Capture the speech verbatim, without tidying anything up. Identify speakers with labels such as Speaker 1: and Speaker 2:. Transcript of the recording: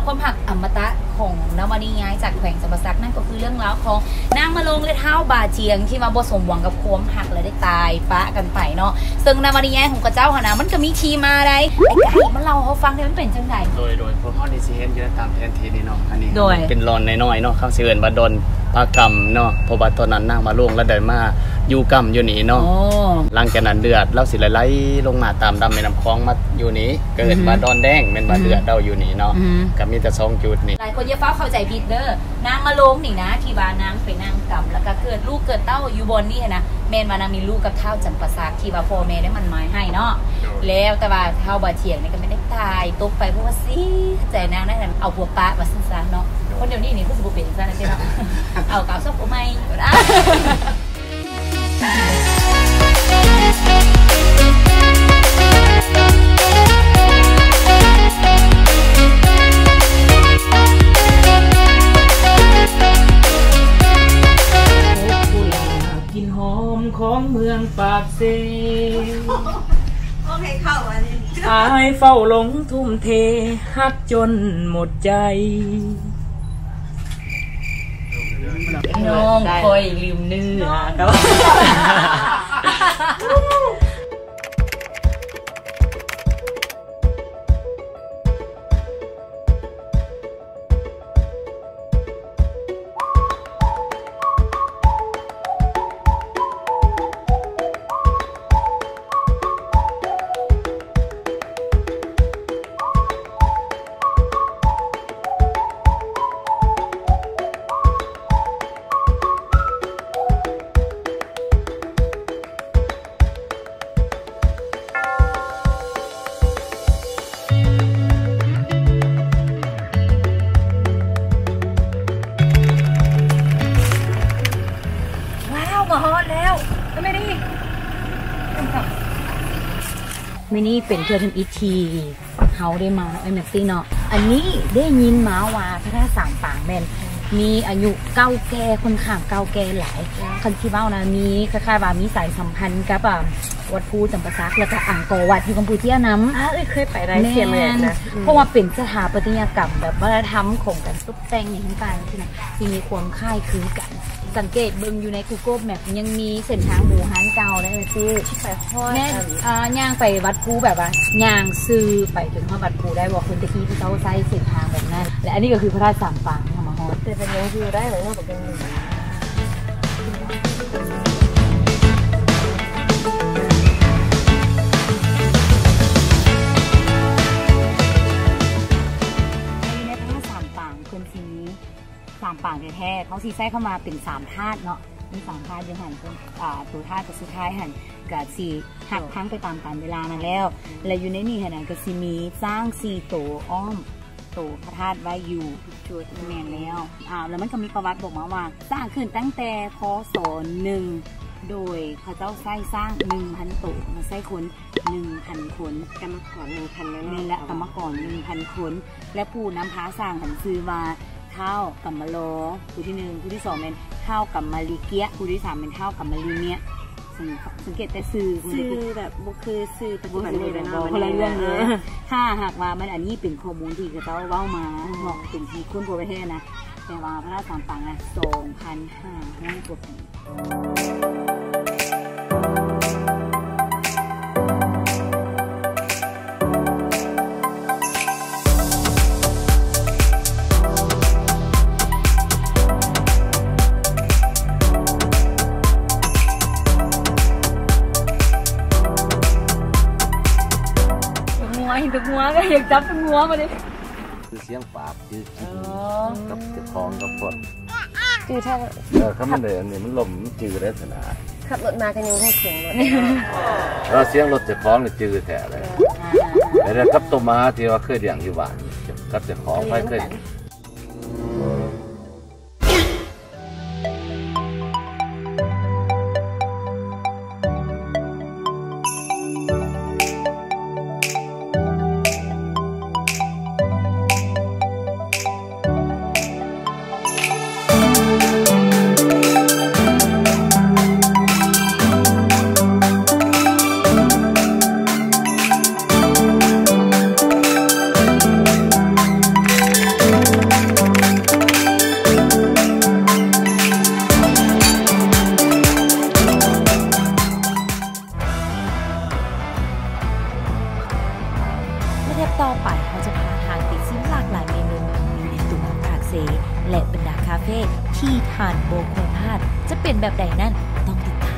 Speaker 1: ความหักอมตะของนวนิยายจากแขวงจำปาสักนั่นก็คือเรื่องราวของนางมะลงและเท้าบาเจียงที่มาบ่สมหวังกับความหักและได้ตายปะกันไปเนาะซึ่งนวนิยายของกระเจ้าหนะมันก็มีทีมาได้ไอ้ไก่มันเล่าเขาฟังได้มันเป็นจังได
Speaker 2: โดยโดยพวกเขาดิซิเฮนจะตามแทนทีนี่เนาะอันนี้เป็นรอนน้อยๆเนาะข้าวเสือนบาดอนปลากำเนาะเพราะว่าตอนนั้นนางมาลงแล้วได้มาอยู่กำอยู่นี่เนาะหลังจากนั้นเดือดเล่าสิไหลลงมาตามดำในน้ำคลองมาอยู่นี้เกิดมาดอนแดงเป็นมาเดือดเดาอยู่นี่เนาะก็มีแต่สองจุดนี่
Speaker 1: หลายคนอย่าเฝ้าเข้าใจผิดเด้อนางมาลงนี่นะที่บ้านนางไปนางกำแล้วก็เกิดลูกเกิดเต้าอยู่บนนี่นะแม่นมานางมีลูกกับเท้าจำปาสักที่ว่าพ่อแม่ได้มันหมายให้เนาะแล้วแต่ว่าเท้าบาเฉียงนี่ก็ไม่ได้ตายตกไปเพราะว่าสิใจนางนั่นเอาผัวปะมาสั้นๆเนาะคนเดี๋ยวนี้นี่คือสบุเป็นสั้นๆเนาะเอาเก่าซบกูไม่ได้
Speaker 3: กินหอมของเมืองปากเซ
Speaker 4: โอเคเข้าอันนี้
Speaker 3: อายเฝ้าหลงทุ่มเทฮักจนหมดใจ
Speaker 1: น้องคอยลืมเนื้อครับมินี่เป็นเพื่อนทำอีทีเฮาได้มาไอ้แม็กซี่เนาะอันนี้ได้ยินมาว่าพระธาตุสามปางแมนมีอายุเก่าแก่คนข้างเก่าแก่หลายคันที่เบ้านะมีคล้ายๆว่ามีสายสัมพันธ์กับวัดภูจำปาสักแล้วก็อ่างกอวัดที่กัมพูชีน้ำ
Speaker 4: อ้าเคยไปได้เสียเลยนะ
Speaker 1: เพราะว่าเป็นสถาปัตยกรรมแบบวัฒนธรรมของการตกแต่งอย่างต่างๆที่นะที่มีความคล้ายคลึงกันสังเกตเบิ่งอยู่ใน Google Map ยังมีเส้นทางหมู่ฮันเก่าได้ไหมพี่
Speaker 4: ไปห้อย
Speaker 1: แม่ย่างไปวัดภูแบบว่าย่างซื้อไปถึงห้องวัดภูได้บอกคุณตะกี้ที่เขาใช้เส้นทางแบบนั้นและอันนี้ก็คือพระธาตุสามปางที่มาฮอด
Speaker 4: แต่เป็นยังคือได้เลยว่าแบบเป็น
Speaker 1: สามปางแท้ๆเขาซีไส้เข้ามาเป็นสามธาตุเนาะมีสามธาตุยังหันเป็นตัวธาตุตัวสุดท้ายหันกับสี่หักพังไปตามกาลเวลานั่นแล้วและอยู่ในนี่หันกับซีมีสร้างสี่ตัวอ้อมตัวพระธาตุไว้อยู่จุดแมนแล้วอ่าแล้วมันก็มีประวัติบอกมาว่าสร้างขึ้นตั้งแต่พ.ศ.หนึ่งโดยพระเจ้าไส้สร้างหนึ่งพันตัวมาไส้คนหนึ่งพันคนกรรมกรหนึ่งพันนี่และกรรมกรหนึ่งพันคนและผู้นำพาสร้างหันซื้อมาเท่ากับมะโลผู้ที่หนึ่งผู้ที่สองเป็นเท่ากับมาลีเกียผู้ที่สามเป็นเท่ากับมาลีเนียสังเกตแต่ซื้อ
Speaker 4: ซื้อแบบบุคือซื้อปัจจุบันเลยนะ
Speaker 1: คนละเรื่องเลยถ้าหากว่ามันอันนี้เป็นข้อมูลที่เขาเล่ามาเหมาะเป็นที่คุ้นโปรประเทศนะแต่ว่าพระราชสามปังนะสองพันห้าร้อยกว่าปีตัวงัวก็อยากจับตัวงัวมาดิ
Speaker 2: คือเสียงปากคือกินกับเจ้าของกับคน
Speaker 4: คือถ้า
Speaker 2: เออเขามันเลยอันนี้มันลมจืดได้ขนาด
Speaker 4: ขับรถมากันยังให้เสียงรถ
Speaker 2: เราเสียงรถเจ้าของเนี่ยจืดแท้เลยแต่กับตัวม้าที่ว่าเคยเลี้ยงอยู่บ้านกับเจ้าของไปเคย
Speaker 5: เทปต่อไปเขาจะพาทางไปซิมหลากหลายเมนูอยู่ในตัวปากเซและบรรดาคาเฟ่ที่ทานโบควรพลาดจะเป็นแบบใดนั้นต้องติดตาม